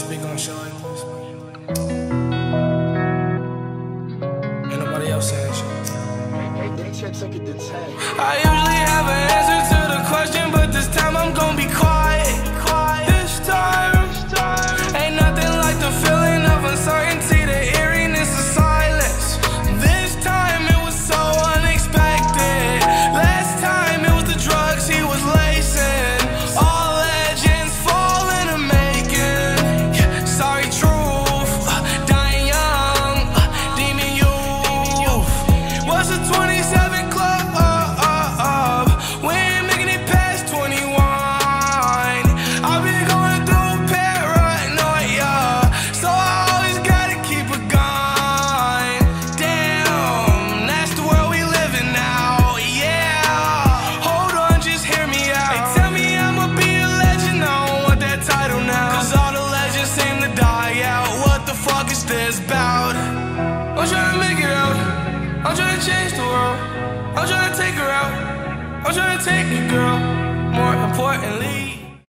speak on shit like this. Ain't nobody else saying shit. I usually have an answer to the question, but this time I'm gonna be quiet. This time, ain't nothing like the feeling of uncertainty, the eeriness of silence. This time it was so unexpected. Last time it was the drugs he was lacing. All legends fall in the making. Sorry, truth, dying young, demon youth. What's a 27 club? We ain't making it past 21. I've been going through paranoia, so I always gotta keep a gun. Damn, that's the world we live in now, yeah. Hold on, just hear me out. They tell me I'ma be a legend, I don't want that title now, 'cause all the legends seem to die out. What the fuck is this about? I'm trying to make it out, I'm trying to change the world, I'm trying to take her out, I'm trying to take it, girl. More importantly,